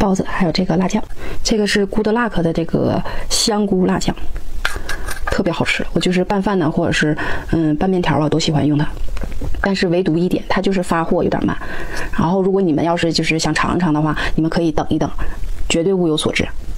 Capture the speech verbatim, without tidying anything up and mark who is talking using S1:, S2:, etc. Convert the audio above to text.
S1: 包子，还有这个辣酱，这个是 Good Luck 的这个香菇辣酱，特别好吃。我就是拌饭呢，或者是嗯拌面条啊，都喜欢用它。但是唯独一点，它就是发货有点慢。然后如果你们要是就是想尝一尝的话，你们可以等一等，绝对物有所值。